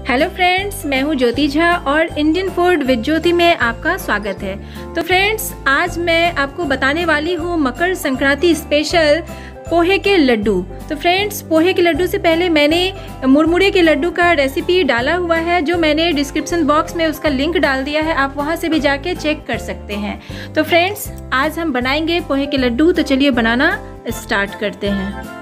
Hello friends, मैं हूं ज्योति झा और इंडियन फूड विद ज्योति में आपका स्वागत है। तो फ्रेंड्स, आज मैं आपको बताने वाली हूं मकर संक्रांति स्पेशल पोहे के लड्डू। तो फ्रेंड्स, पोहे के लड्डू से पहले मैंने मुरमुरे के लड्डू का रेसिपी डाला हुआ है, जो मैंने डिस्क्रिप्शन बॉक्स में उसका लिंक डाल दिया है, आप वहां से भी जाके चेक कर सकते हैं। तो फ्रेंड्स, आज हम बनाएंगे पोहे के लड्डू। तो चलिए बनाना स्टार्ट करते हैं।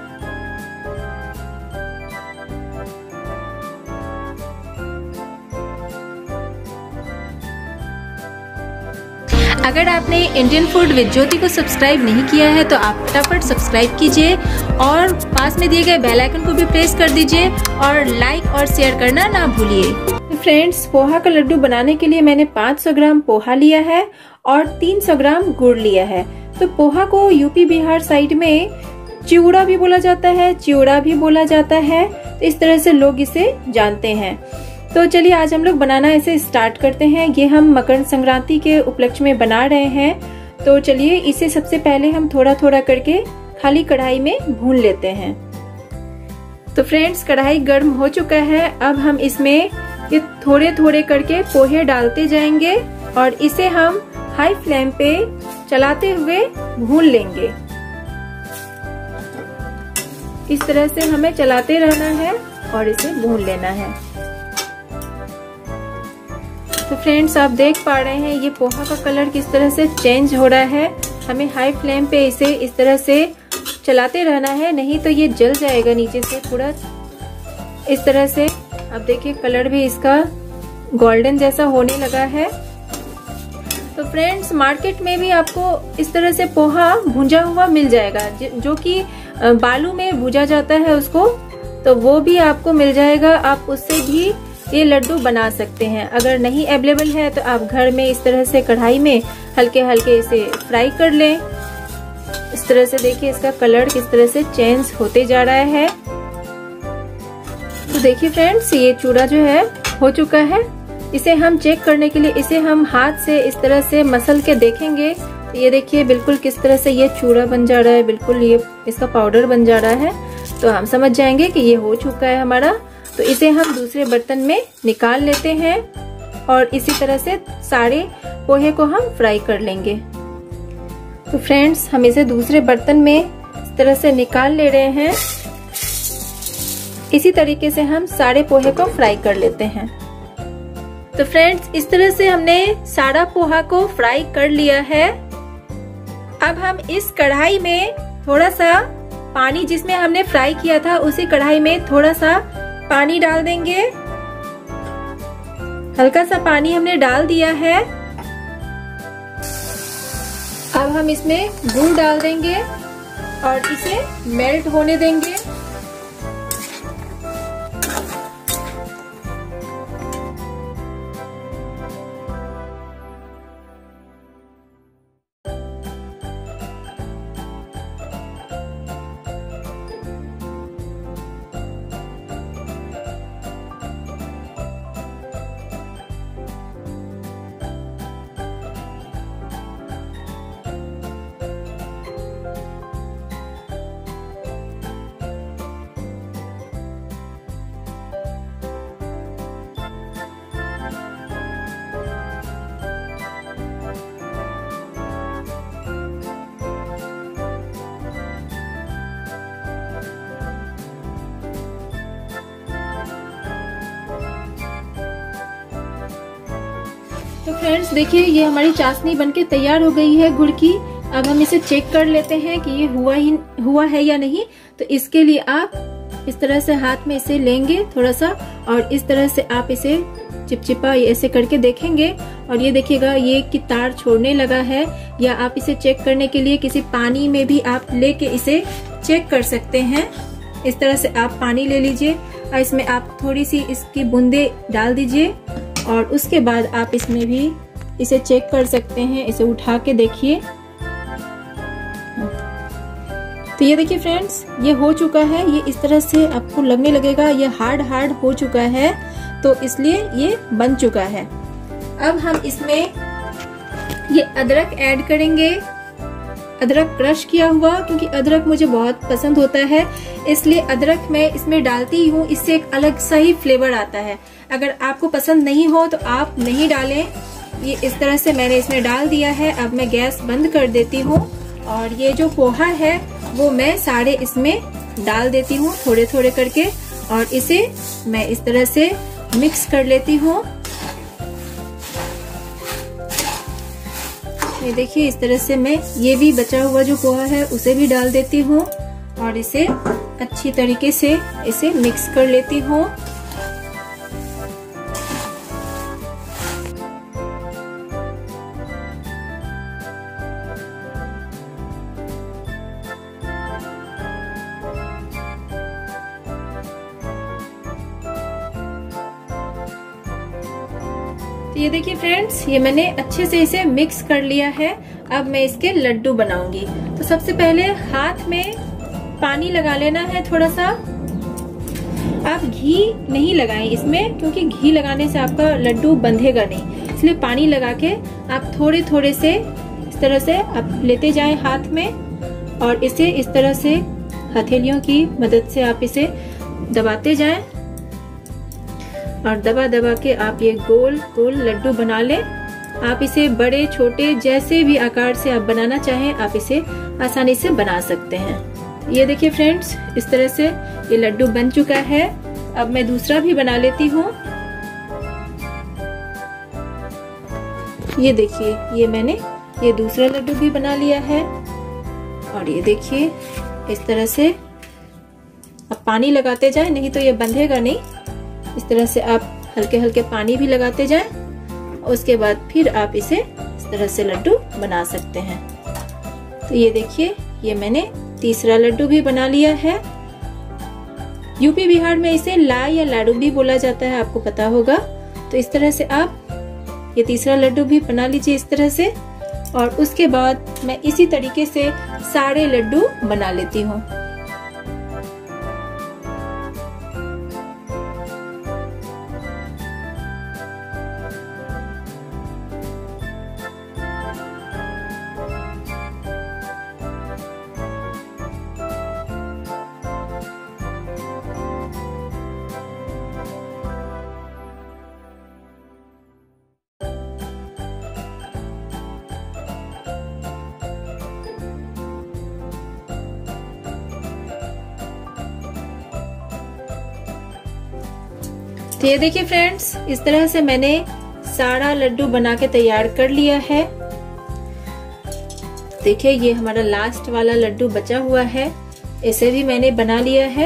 अगर आपने इंडियन फूड विद ज्योति को सब्सक्राइब नहीं किया है तो आप फटाफट सब्सक्राइब कीजिए और पास में दिए गए बेल आइकन को भी प्रेस कर दीजिए और लाइक और शेयर करना ना भूलिए। फ्रेंड्स, पोहा का लड्डू बनाने के लिए मैंने 500 ग्राम पोहा लिया है और 300 ग्राम गुड़ लिया है। तो पोहा को यूपी बिहार साइड में चिवड़ा भी बोला जाता है, चिवड़ा भी बोला जाता है, तो इस तरह से लोग इसे जानते हैं। तो चलिए आज हम लोग बनाना इसे स्टार्ट करते हैं। ये हम मकर संक्रांति के उपलक्ष्य में बना रहे हैं। तो चलिए इसे सबसे पहले हम थोड़ा थोड़ा करके खाली कढ़ाई में भून लेते हैं। तो फ्रेंड्स, कढ़ाई गर्म हो चुका है। अब हम इसमें ये थोड़े थोड़े करके पोहे डालते जाएंगे और इसे हम हाई फ्लेम पे चलाते हुए भून लेंगे। इस तरह से हमें चलाते रहना है और इसे भून लेना है। तो फ्रेंड्स, आप देख पा रहे हैं ये पोहा का कलर किस तरह से चेंज हो रहा है। हमें हाई फ्लेम पे इसे इस तरह से चलाते रहना है, नहीं तो ये जल जाएगा नीचे से पूरा। इस तरह से आप देखिए कलर भी इसका गोल्डन जैसा होने लगा है। तो फ्रेंड्स, मार्केट में भी आपको इस तरह से पोहा भुंजा हुआ मिल जाएगा, जो कि बालू में भुजा जाता है उसको, तो वो भी आपको मिल जाएगा। आप उससे भी ये लड्डू बना सकते हैं। अगर नहीं अवेलेबल है तो आप घर में इस तरह से कढ़ाई में हल्के हल्के इसे फ्राई कर लें। इस तरह से देखिए इसका कलर किस तरह से चेंज होते जा रहा है। तो देखिए फ्रेंड्स, ये चूड़ा जो है हो चुका है। इसे हम चेक करने के लिए इसे हम हाथ से इस तरह से मसल के देखेंगे। ये देखिए बिल्कुल किस तरह से ये चूड़ा बन जा रहा है, बिल्कुल ये इसका पाउडर बन जा रहा है। तो हम समझ जाएंगे कि ये हो चुका है हमारा। तो इसे हम दूसरे बर्तन में निकाल लेते हैं और इसी तरह से सारे पोहे को हम फ्राई कर लेंगे। तो फ्रेंड्स, हम इसे दूसरे बर्तन में इस तरह से निकाल ले रहे हैं। इसी तरीके से हम सारे पोहे को फ्राई कर लेते हैं। तो फ्रेंड्स, इस तरह से हमने सारा पोहा को फ्राई कर लिया है। अब हम इस कढ़ाई में थोड़ा सा पानी, जिसमें हमने फ्राई किया था, उसी कढ़ाई में थोड़ा सा पानी डाल देंगे। हल्का सा पानी हमने डाल दिया है। अब हम इसमें गुड़ डाल देंगे और इसे मेल्ट होने देंगे। तो फ्रेंड्स देखिए, ये हमारी चाशनी बनके तैयार हो गई है गुड़ की। अब हम इसे चेक कर लेते हैं कि ये हुआ है या नहीं। तो इसके लिए आप इस तरह से हाथ में इसे लेंगे थोड़ा सा और इस तरह से आप इसे चिपचिपा ऐसे करके देखेंगे और ये देखिएगा ये कि तार छोड़ने लगा है। या आप इसे चेक करने के लिए किसी पानी में भी आप लेके इसे चेक कर सकते हैं। इस तरह से आप पानी ले लीजिए और इसमें आप थोड़ी सी इसकी बूंदे डाल दीजिए और उसके बाद आप इसमें भी इसे चेक कर सकते हैं। इसे उठा के देखिए। तो ये देखिए फ्रेंड्स, ये हो चुका है। ये इस तरह से आपको लगने लगेगा ये हार्ड हो चुका है, तो इसलिए ये बन चुका है। अब हम इसमें ये अदरक ऐड करेंगे अदरक क्रश किया हुआ, क्योंकि अदरक मुझे बहुत पसंद होता है, इसलिए अदरक मैं इसमें डालती हूँ। इससे एक अलग सा ही फ्लेवर आता है। अगर आपको पसंद नहीं हो तो आप नहीं डालें। ये इस तरह से मैंने इसमें डाल दिया है। अब मैं गैस बंद कर देती हूँ और ये जो पोहा है वो मैं सारे इसमें डाल देती हूँ थोड़े थोड़े करके, और इसे मैं इस तरह से मिक्स कर लेती हूँ। ये देखिए, इस तरह से मैं ये भी बचा हुआ जो पोहा है उसे भी डाल देती हूँ और इसे अच्छी तरीके से इसे मिक्स कर लेती हूँ। तो ये देखिए फ्रेंड्स, ये मैंने अच्छे से इसे मिक्स कर लिया है। अब मैं इसके लड्डू बनाऊंगी। तो सबसे पहले हाथ में पानी लगा लेना है थोड़ा सा। आप घी नहीं लगाएं इसमें, क्योंकि घी लगाने से आपका लड्डू बंधेगा नहीं, इसलिए पानी लगा के आप थोड़े थोड़े से इस तरह से आप लेते जाएं हाथ में, और इसे इस तरह से हथेलियों की मदद से आप इसे दबाते जाएं, और दबा दबा के आप ये गोल गोल लड्डू बना लें। आप इसे बड़े छोटे जैसे भी आकार से आप बनाना चाहें, आप इसे आसानी से बना सकते हैं। ये देखिए फ्रेंड्स, इस तरह से ये लड्डू बन चुका है। अब मैं दूसरा भी बना लेती हूँ। ये देखिए, ये मैंने ये दूसरा लड्डू भी बना लिया है, और ये देखिए इस तरह से अब पानी लगाते जाएं, नहीं तो ये बंधेगा नहीं। इस तरह से आप हल्के हल्के पानी भी लगाते जाएं, उसके बाद फिर आप इसे इस तरह से लड्डू बना सकते हैं। तो ये देखिए, ये मैंने तीसरा लड्डू भी बना लिया है। यूपी बिहार में इसे ला या लाडू भी बोला जाता है, आपको पता होगा। तो इस तरह से आप ये तीसरा लड्डू भी बना लीजिए इस तरह से, और उसके बाद मैं इसी तरीके से सारे लड्डू बना लेती हूँ। तो ये देखिए फ्रेंड्स, इस तरह से मैंने सारा लड्डू बना के तैयार कर लिया है। देखिए, ये हमारा लास्ट वाला लड्डू बचा हुआ है, इसे भी मैंने बना लिया है।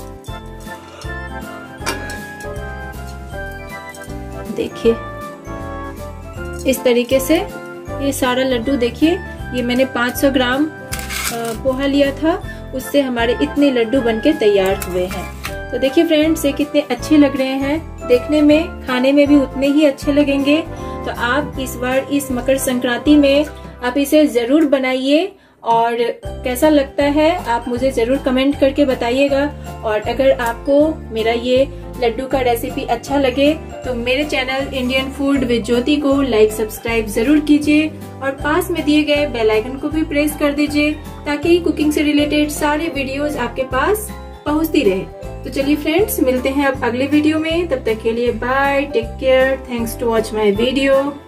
देखिए इस तरीके से ये सारा लड्डू, देखिए ये मैंने 500 ग्राम पोहा लिया था, उससे हमारे इतने लड्डू बनके तैयार हुए हैं। तो देखिए फ्रेंड्स, ये कितने अच्छे लग रहे हैं, देखने में, खाने में भी उतने ही अच्छे लगेंगे। तो आप इस बार इस मकर संक्रांति में आप इसे जरूर बनाइए, और कैसा लगता है आप मुझे जरूर कमेंट करके बताइएगा। और अगर आपको मेरा ये लड्डू का रेसिपी अच्छा लगे तो मेरे channel Indian food with Jyoti को लाइक सब्सक्राइब जरूर कीजिए, और पास में दिए गए बेल आइकन को भी प्रेस कर दीजिए, ताकि कुकिंग से रिलेटेड सारे वीडियोस आपके पास पहुंचती रहे। तो चलिए फ्रेंड्स, मिलते हैं अब अगले वीडियो में। तब तक के लिए bye, take care, thanks to watch my video.